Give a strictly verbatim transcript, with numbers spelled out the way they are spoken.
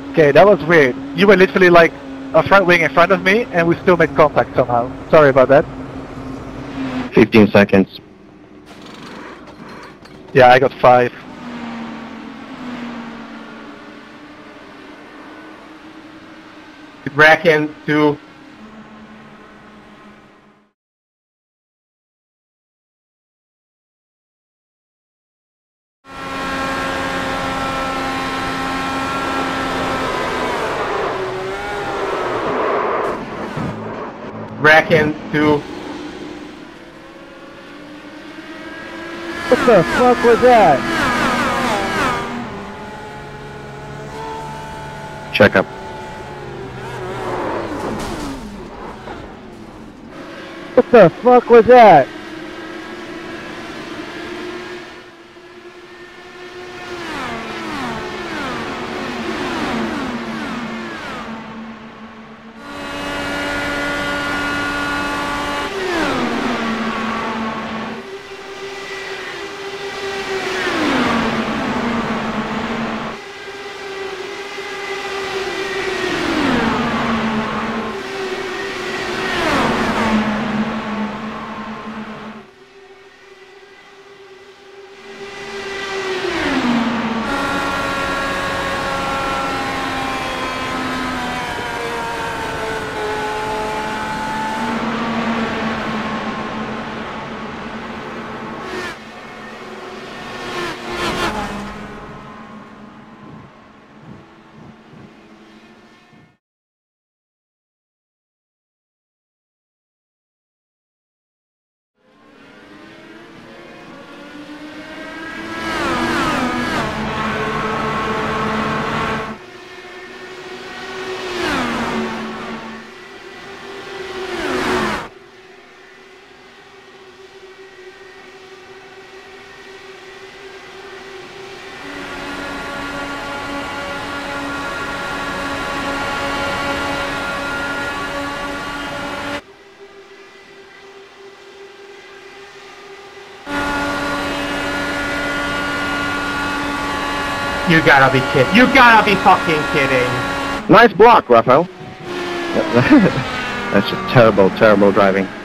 Okay, that was weird. You were literally like a front wing in front of me, and we still made contact somehow. Sorry about that. fifteen seconds. Yeah, I got five. Bracken, two. Bracken, two. What the fuck was that? Check up. What the fuck was that? You gotta be kidding. You gotta be fucking kidding. Nice block, Raphael. That's just terrible, terrible driving.